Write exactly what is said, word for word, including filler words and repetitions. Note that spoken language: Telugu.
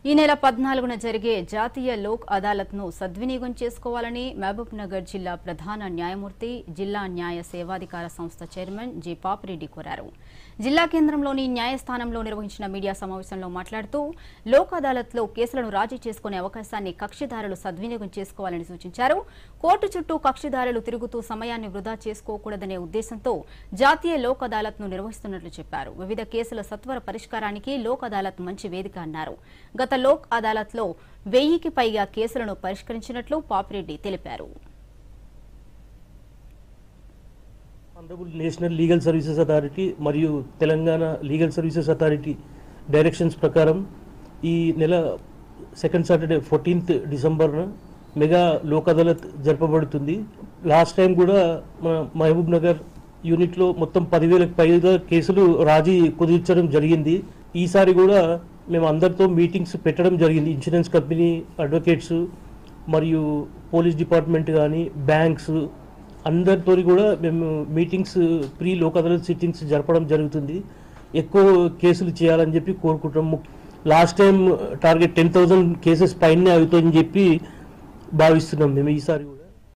ఈ నెల పద్నాలుగున జరిగే జాతీయ లోక్ అదాలత్ను సద్వినియోగం చేసుకోవాలని మహబూబ్ నగర్ జిల్లా ప్రధాన న్యాయమూర్తి జిల్లా న్యాయ సేవాధికార సంస్థ చైర్మన్ జి పాపిరెడ్డి కోరారు. జిల్లా కేంద్రంలోని న్యాయస్థానంలో నిర్వహించిన మీడియా సమావేశంలో మాట్లాడుతూ లోక్ అదాలత్లో కేసులను రాజీ చేసుకునే అవకాశాన్ని కక్షిదారులు సద్వినియోగం చేసుకోవాలని సూచించారు. కోర్టు చుట్టూ కక్షిదారులు తిరుగుతూ సమయాన్ని వృధా చేసుకోకూడదనే ఉద్దేశంతో జాతీయ లోక్ అదాలత్ను నిర్వహిస్తున్నట్లు చెప్పారు. వివిధ కేసుల సత్వర పరిష్కారానికి లోక్ అదాలత్ మంచి వేదిక అన్నారు. గత లోక్ అదాలత్ లో వెయ్యికి పైగా కేసులను పరిష్కరించినట్లు పాపిరెడ్డి తెలిపారు. Honourable national legal services authority మరియు Telangana legal services authority directions ప్రకారం ఈ నెల సెకండ్ సాటర్డే ఫోర్టీన్త్ డిసెంబర్న మెగా లోక్ అదాలత్ జరపబడుతుంది. లాస్ట్ టైం కూడా మన మహబూబ్ నగర్ యూనిట్లో మొత్తం పదివేలకు పైగా కేసులు రాజీ కుదిర్చడం జరిగింది. ఈసారి కూడా మేము అందరితో మీటింగ్స్ పెట్టడం జరిగింది. ఇన్సూరెన్స్ కంపెనీ, అడ్వకేట్స్ మరియు పోలీస్ డిపార్ట్మెంట్ కానీ బ్యాంక్స్ అందరితో కూడా మేము meetings pre Lok Adalat sittings జరపడం జరుగుతుంది. ఎక్కువ కేసులు చేయాలని చెప్పి కోరుకుంటాం. Last time target ten thousand cases పైనే అవుతుందని చెప్పి భావిస్తున్నాం మేము ఈసారి కూడా.